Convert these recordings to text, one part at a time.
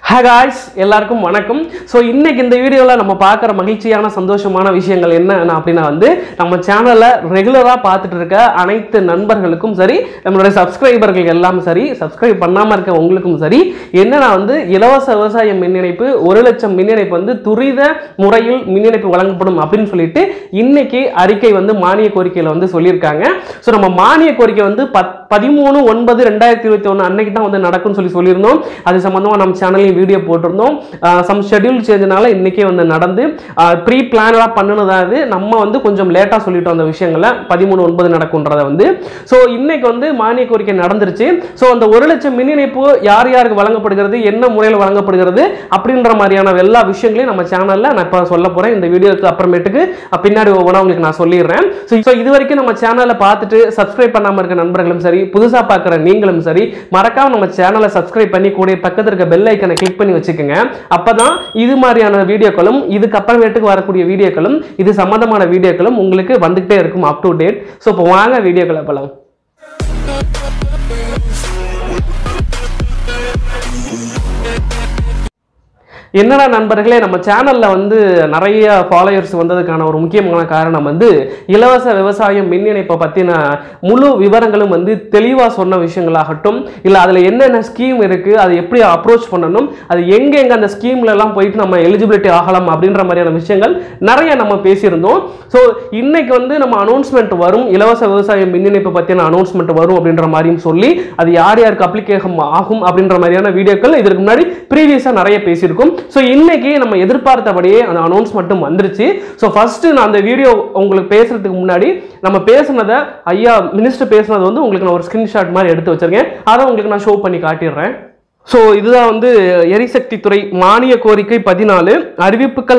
Hi guys, எல்லாருக்கும் வணக்கம். So இன்னைக்கு இந்த வீடியோல நம்ம பார்க்குற மகிழ்ச்சியான சந்தோஷமான விஷயங்கள் என்ன அப்படினா நம்ம சேனலை ரெகுலரா பார்த்துட்டு இருக்க அனைத்து நண்பர்களுக்கும் சரி நம்மளுடைய சப்ஸ்கிரைபர்கள் எல்லாம் சரி சப்ஸ்கிரைப் பண்ணாம இருக்க உங்களுக்கும் சரி என்னன்னா இலவச விவசாய மின் இணைப்பு 1 லட்சம் மின் இணைப்பு துரித முறையில் மின் இணைப்பு வழங்கப்படும் அப்படினு சொல்லிட்டு இன்னைக்கு அறிக்கை மானிய கோரிக்கையில சொல்லிருக்காங்க. சோ நம்ம மானிய கோரிக்கை 13/9/2021 அன்னைக்கு தான் நடக்கும்னு சொல்லியிருந்தோம். அது சம்பந்தமா நம்ம சேனல்ல வீடியோ போட்டிருந்தோம். சம் ஷெட்யூல் சேஞ்ச்னால இன்னைக்கே நடந்து ப்ரீ பிளானரா பண்ணனதா இது நம்ம கொஞ்சம் லேட்டா சொல்லிட்டோம் அந்த விஷயங்களை 13/9 நடக்கும்ன்றத சோ இன்னைக்கு மானிய கோரிக்கை நடந்துருச்சு. சோ அந்த 1 லட்சம் மின் இணைப்பு யார் யாருக்கு வழங்கப்படுகிறது, என்ன முறையில் வழங்கப்படுகிறது அப்படின்ற மாதிரியான எல்லா விஷயங்களையும் நம்ம சேனல்ல நான் இப்ப சொல்ல போறேன். இந்த வீடியோக்கு அப்புறமேட்டுக்கு பின்னாடி ஒவ்வொன்றா உங்களுக்கு நான் சொல்லிடுறேன். சோ இது வரைக்கும் நம்ம சேனலை பார்த்துட்டு சப்ஸ்கிரைப் பண்ணாம இருக்க நண்பர்களும் சரி புதுசா பார்க்குற நீங்களும் சரி மறக்காம நம்ம சேனலை சப்ஸ்கிரைப் பண்ணி கூட பக்கத்துல இருக்க பெல் ஐக்கனை கிளிக் பண்ணி வச்சுக்கோங்க. அப்பதான் இது மாதிரியான வீடியோக்களும் இதுக்கு அப்புறமேட்டுக்கு வரக்கூடிய வீடியோக்களும் இது சம்பந்தமான வீடியோக்களும் உங்களுக்கு வந்துகிட்டே இருக்கும் அப் டு டேட். சோ இப்போ வாங்க வீடியோக்களை போலாம். என்னடா நண்பர்களே, நம்ம சேனல்ல நிறைய ஃபாலோயர்ஸ் வந்ததுக்கான ஒரு முக்கியமான காரணம் இலவச விவசாயம் மின் இணைப்பை பத்தின முழு விவரங்களும் தெளிவா சொன்ன விஷயங்களாகட்டும், இல்ல அதுல என்னென்ன ஸ்கீம் இருக்கு, அது எப்படி அப்ரோச் பண்ணணும், அது எங்க அந்த ஸ்கீம்ல எல்லாம் போயிட்டு நம்ம எலிஜிபிலிட்டி ஆகலாம் அப்படின்ற மாதிரியான விஷயங்கள் நிறைய நம்ம பேசியிருந்தோம். ஸோ இன்னைக்கு நம்ம அனௌன்ஸ்மெண்ட் வரும், இலவச விவசாயம் மின் இணைப்பை பத்தின அனௌன்ஸ்மெண்ட் வரும் அப்படின்ற மாதிரியும் சொல்லி அது யார் யாருக்கு அப்ளிகேஷன் ஆகும் அப்படின்ற மாதிரியான வீடியோக்கள் இதற்கு முன்னாடி ப்ரீவியஸா நிறைய பேசியிருக்கோம். சோ இன்னைக்கு நம்ம எதிர்பார்த்தபடியே அந்த அனௌன்ஸ்மெண்ட் வந்துருச்சு. சோ ஃபர்ஸ்ட் நான் அந்த வீடியோ உங்களுக்கு பேசுறதுக்கு முன்னாடி நம்ம பேசுனதை ஐயா மினிஸ்டர் பேசுனது உங்களுக்கு நான் ஒரு ஸ்கிரீன்ஷாட் மாதிரி எடுத்து வச்சிருக்கேன். அதை உங்களுக்கு நான் ஷோ பண்ணி காட்டிடுறேன். ஸோ இதுதான் எரிசக்தி துறை மானிய கோரிக்கை 14 அறிவிப்புகள்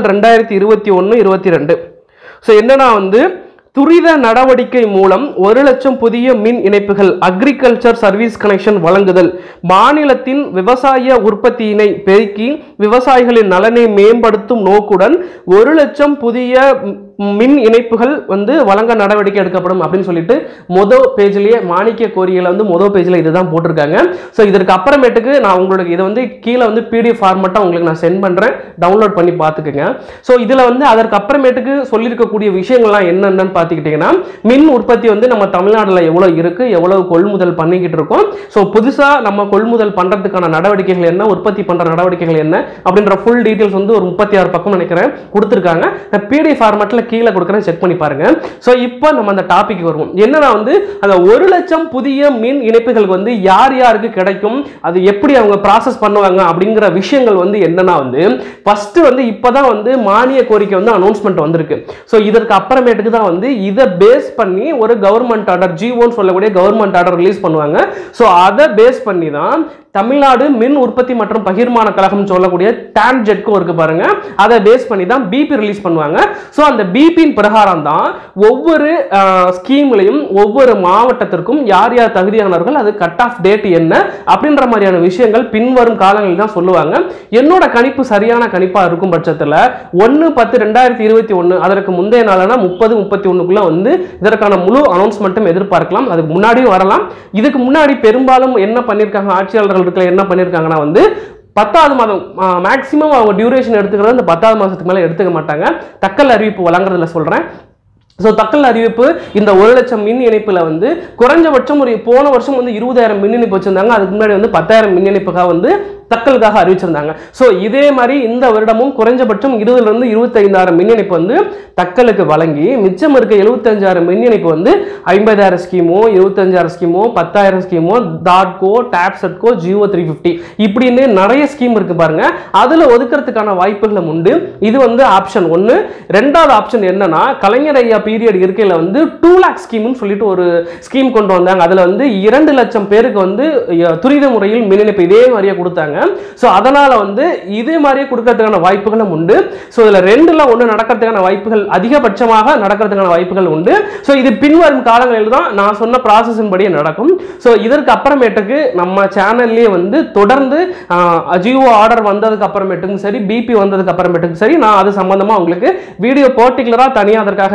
2021-22. ஸோ என்னன்னா துரித நடவடிக்கை மூலம் 1 லட்சம் புதிய மின் இணைப்புகள் அக்ரிகல்ச்சர் சர்வீஸ் கனெக்ஷன் வழங்குதல், மாநிலத்தின் விவசாய உற்பத்தியினை பெருக்கி விவசாயிகளின் நலனை மேம்படுத்தும் நோக்குடன் 1 லட்சம் புதிய மின் இணைப்புகள் வழங்க நடவடிக்கை எடுக்கப்படும் அப்படின்னு சொல்லிட்டு மொதல் பேஜ்லயே மானிய கோரிக்கையில மொதல் பேஜ்ல இதுதான் போட்டிருக்காங்க. ஸோ இதற்கு அப்புறமேட்டுக்கு நான் உங்களுக்கு இதை கீழே பிடிஎஃப் ஃபார்மேட்டா உங்களுக்கு நான் சென்ட் பண்றேன், டவுன்லோட் பண்ணி பார்த்துக்கோங்க. ஸோ இதுல அதற்கு அப்புறமேட்டுக்கு சொல்லியிருக்கக்கூடிய விஷயங்கள்லாம் என்னென்னு பார்த்துக்கிட்டீங்கன்னா, மின் உற்பத்தி நம்ம தமிழ்நாடுல எவ்வளவு இருக்கு, எவ்வளவு கொள்முதல் பண்ணிக்கிட்டு இருக்கோம், ஸோ புதுசா நம்ம கொள்முதல் பண்றதுக்கான நடவடிக்கைகள் என்ன, உற்பத்தி பண்ற நடவடிக்கைகள் என்ன அப்படின்ற ஃபுல் டீடைல்ஸ் ஒரு 36 பக்கம் நினைக்கிறேன் கொடுத்துருக்காங்க. பிடிஎஃப் ஃபார்மேட்ல கீழே கொடுக்குறேன், செக் பண்ணி பாருங்க. சோ இப்போ நம்ம அந்த டாபிக் வருவோம். என்னன்னா அந்த 1 லட்சம் புதிய மின் இணைப்புகளுக்கு யார் யாருக்கு கிடைக்கும், அது எப்படி அவங்க ப்ராசஸ் பண்ணுவாங்க அப்படிங்கிற விஷயங்கள் என்னன்னா ஃபர்ஸ்ட் இப்பதான் மானிய கோரிக்கை அனௌன்ஸ்மெண்ட் வந்திருக்கு. சோ இதற்கு அப்புறமேட்டுக்கு தான் இதை பேஸ் பண்ணி ஒரு கவர்மெண்ட் ஆர்டர் ஜிஓன்னு சொல்லக்கூடிய கவர்மெண்ட் ஆர்டர் ரிலீஸ் பண்ணுவாங்க. சோ அதை பேஸ் பண்ணி தான் தமிழ்நாடு மின் உற்பத்தி மற்றும் பகிர்மான கழகம் சொல்லக்கூடிய டான்ஜெட்கோ இருக்கு பாருங்க, அதை பேஸ் பண்ணி தான் பிபி ரிலீஸ் பண்ணுவாங்க. சோ அந்த பிபியின் பிரகாரம் தான் ஒவ்வொரு ஸ்கீம்லையும் ஒவ்வொரு மாவட்டத்திற்கும் யார் யார் தகுதியானவர்கள், அது கட் ஆஃப் டேட் என்ன அப்படின்ற மாதிரியான விஷயங்கள் பின்வரும் காலங்களில் தான் சொல்லுவாங்க. என்னோட கணிப்பு சரியான கணிப்பா இருக்கும் பட்சத்தில் 1/10/2021 அதற்கு முந்தைய நாளான 30-31 இதற்கான முழு அனௌன்ஸ்மெண்ட்டும் எதிர்பார்க்கலாம். அதுக்கு முன்னாடியும் வரலாம். இதுக்கு முன்னாடி பெரும்பாலும் என்ன பண்ணிருக்காங்க ஆட்சியாளர்கள் என்ன பண்ணிருக்காங்கன்னா 10வது மாதம் மேக்ஸிமம் அவங்க டியூரேஷன் எடுத்துக்கிறது அந்த 10வது மாசத்துக்கு மேல எடுத்துக்க மாட்டாங்க. தக்கல் அறிவிப்பு வழங்குறதுல சொல்றேன். ஸோ தக்கல் அறிவிப்பு இந்த 1 லட்சம் மின் இணைப்புல குறைஞ்சபட்சம் ஒரு போன வருஷம் 20,000 மின் இணைப்பு வச்சிருந்தாங்க. அதுக்கு முன்னாடி 10,000 மின் இணைப்புக்காக தக்கலுக்காக அறிவிச்சிருந்தாங்க. ஸோ இதே மாதிரி இந்த வருடமும் குறைஞ்சபட்சம் 20,000-25,000 மின் இணைப்பு தக்கலுக்கு வழங்கி மிச்சம் இருக்க 75,000 மின் இணைப்பு 50,000 ஸ்கீமோ 25,000 ஸ்கீமோ 10,000 ஸ்கீமோ டாட்கோ டாப்செட்கோ ஜியோ 350 இப்படின்னு நிறைய ஸ்கீம் இருக்கு பாருங்க. அதுல ஒதுக்கிறதுக்கான வாய்ப்புகளும் உண்டு. இது ஆப்ஷன் 1. ரெண்டாவது ஆப்ஷன் என்னன்னா, கலைஞர் ஐயா பீரியட் இருக்கையில 2 லாக் ஸ்கீம்னு சொல்லிட்டு ஒரு ஸ்கீம் கொண்டு வந்தாங்க. அதுல 2 லட்சம் பேருக்கு துரித முறையில் மின் இணைப்பு இதே மாதிரியே கொடுத்தாங்க. சோ அதனால இதே மாதிரியே கொடுக்கிறதுக்கான வாய்ப்புகளும் உண்டு. சோ இதுல 2ல 1 நடக்கிறதுக்கான வாய்ப்புகள் அதிகபட்சமாக நடக்கிறதுக்கான வாய்ப்புகள் உண்டு. சோ இது பின்வரும் காலங்களில் தான் நான் சொன்ன ப்ராசஸின் படி நடக்கும். சோ இதற்கு அப்புறமேட்டுக்கு நம்ம சேனல்லே தொடர்ந்து ஜியோ ஆர்டர் வந்ததுக்கு அப்புறமேட்டுக்கும் சரி பிபி வந்ததுக்கு அப்புறமேட்டுக்கும் சரி நான் அது சம்பந்தமா உங்களுக்கு வீடியோ பர்டிகுலரா தனியா அதற்காக வீடியோ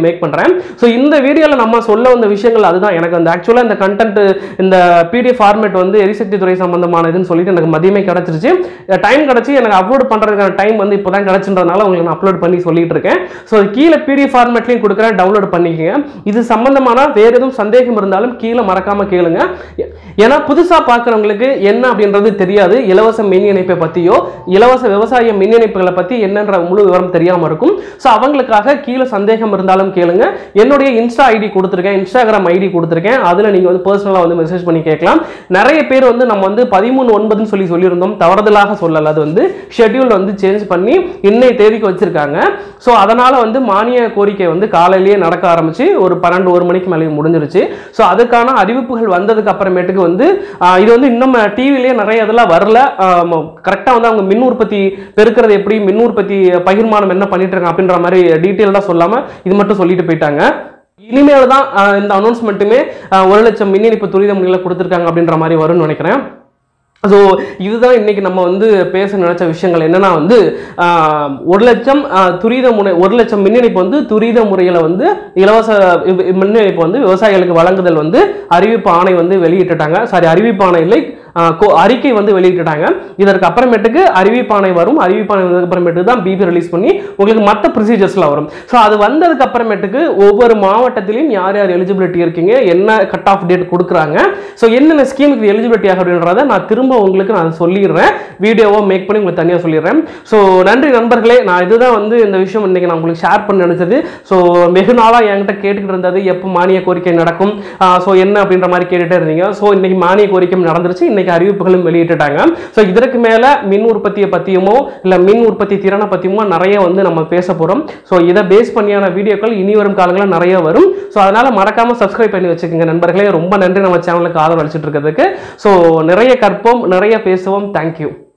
மேக் பண்றேன். ஸோ இந்த வீடியோவில் நம்ம சொல்ல வந்த விஷயங்கள் அதுதான். எனக்கு அந்த ஆக்சுவலாக இந்த கண்டென்ட் இந்த பிடிஎஃப் ஃபார்மேட் வந்து எரிசக்தி துறை சம்பந்தமானதுன்னு சொல்லிட்டு எனக்கு மதியமே கிடைச்சிருச்சு. டைம் கிடைச்சி எனக்கு அப்லோட் பண்றதுக்கான டைம் வந்து இப்போதான் கிடைச்சுன்றதுனால உங்களுக்கு நான் அப்லோட் பண்ணி சொல்லிட்டு இருக்கேன். ஸோ கீழே பிடிஎஃப் ஃபார்மேட்லையும் கொடுக்குறேன், டவுன்லோட் பண்ணிக்கங்க. இது சம்பந்தமான வேற எதுவும் சந்தேகம் இருந்தாலும் கீழே மறக்காம கேளுங்க. ஏன்னா புதுசா பார்க்குறவங்களுக்கு என்ன அப்படின்றது தெரியாது. இலவச மின் இணைப்பை பத்தியோ இலவச விவசாய மின் இணைப்புகளை பத்தி என்னன்ற முழு விவரம் தெரியாம இருக்கும். ஸோ அவங்களுக்காக கீழே சந்தேகம் இருந்தாலும் கேளுங்க. என்னுடைய இன்ஸ்டா ஐடி கொடுத்துருக்கேன், இன்ஸ்டாகிராம் ஐடி கொடுத்துருக்கேன். அதுல நீங்க வந்து பர்சனலா வந்து மெசேஜ் பண்ணி கேட்கலாம். நிறைய பேர் வந்து நம்ம வந்து 13/9 சொல்லியிருந்தோம், தவறுதலாக சொல்லல. அது வந்து ஷெட்யூல் வந்து சேஞ்ச் பண்ணி இன்னைய தேதிக்கு வச்சிருக்காங்க. ஸோ அதனால வந்து மானிய கோரிக்கை வந்து காலையிலேயே நடக்க ஆரம்பிச்சு ஒரு 12-1 மணிக்கு மேலே முடிஞ்சிருச்சு. ஸோ அதுக்கான அறிவிப்புகள் வந்ததுக்கு அப்புறமேட்டுக்கு வந்து இது வந்து இன்னும் டிவிலேயே நிறைய இதெல்லாம் வரல. கரெக்டாக வந்து அவங்க மின் உற்பத்தி பெருக்கிறது எப்படி, மின் உற்பத்தி பகிர்மானம் என்ன பண்ணிட்டு இருக்காங்க அப்படின்ற மாதிரி டீட்டெயில்டாக சொல்லாமல் இது மட்டும் சொல்லிட்டு போயிட்டாங்க. இனிமேல் தான் இந்த அனௌன்ஸ்மெண்ட்டுமே 1 லட்சம் மின் இணைப்பு துரித முறையில் கொடுத்துருக்காங்க அப்படின்ற மாதிரி வரும்னு நினைக்கிறேன். ஸோ இதுதான் இன்னைக்கு நம்ம வந்து பேச நினைச்ச விஷயங்கள். என்னன்னா வந்து 1 லட்சம் துரித முறை 1 லட்சம் மின் இணைப்பு வந்து துரித முறையில் வந்து இலவச மின் இணைப்பு வந்து விவசாயிகளுக்கு வழங்குதல் வந்து அறிவிப்பு ஆணை வந்து வெளியிட்டுட்டாங்க. சாரி, அறிவிப்பு ஆணை இல்லை, அறிக்கை வந்து வெளியிட்டுட்டாங்க. இதற்கு அப்புறமேட்டுக்கு அறிவிப்பாணை வரும். அறிவிப்பாணை வந்ததுக்கு அப்புறமேட்டுக்கு தான் பிபி ரிலீஸ் பண்ணி உங்களுக்கு மற்ற ப்ரொசீஜர்ஸ்லாம் வரும். ஸோ அது வந்ததுக்கு அப்புறமேட்டுக்கு ஒவ்வொரு மாவட்டத்திலையும் யார் யார் எலிஜிபிலிட்டி இருக்கீங்க, என்ன கட் ஆஃப் டேட் கொடுக்குறாங்க, ஸோ என்னென்ன ஸ்கீமுக்கு எலிஜிபிலிட்டி ஆகும் அப்படின்றத நான் திரும்ப உங்களுக்கு நான் சொல்லிடுறேன். வீடியோவை மேக் பண்ணி உங்களுக்கு தனியாக சொல்லிடுறேன். ஸோ நன்றி நண்பர்களே. நான் இதுதான் வந்து இந்த விஷயம் இன்னைக்கு நான் உங்களுக்கு ஷேர் பண்ண நினைச்சது. ஸோ வெகு நாளாக என்கிட்ட கேட்டுக்கிட்டு இருந்தது எப்போ மானிய கோரிக்கை நடக்கும், ஸோ என்ன அப்படின்ற மாதிரி கேட்டுட்டே இருந்தீங்க. ஸோ இன்னைக்கு மானிய கோரிக்கை நடந்துருச்சு. இன்னைக்கு அறிவிப்புகளும் வெளியிட்டுட்டாங்க. ஸோ இதற்கு மேல மின் உற்பத்தியை பத்தியுமோ இல்ல மின் உற்பத்தி திறனை பத்தியுமோ நிறைய வந்து நம்ம பேச போறோம். ஸோ இதை பேஸ் பண்ணியான வீடியோக்கள் இனி வரும் காலங்களில் நிறைய வரும். ஸோ அதனால மறக்காம சப்ஸ்கிரைப் பண்ணி வச்சுக்கோங்க நண்பர்களே. ரொம்ப நன்றி நம்ம சேனலுக்கு ஆதரவு அளிச்சுட்டு இருக்கிறதுக்கு. ஸோ நிறைய கற்போம், நிறைய பேசுவோம். தேங்க்யூ.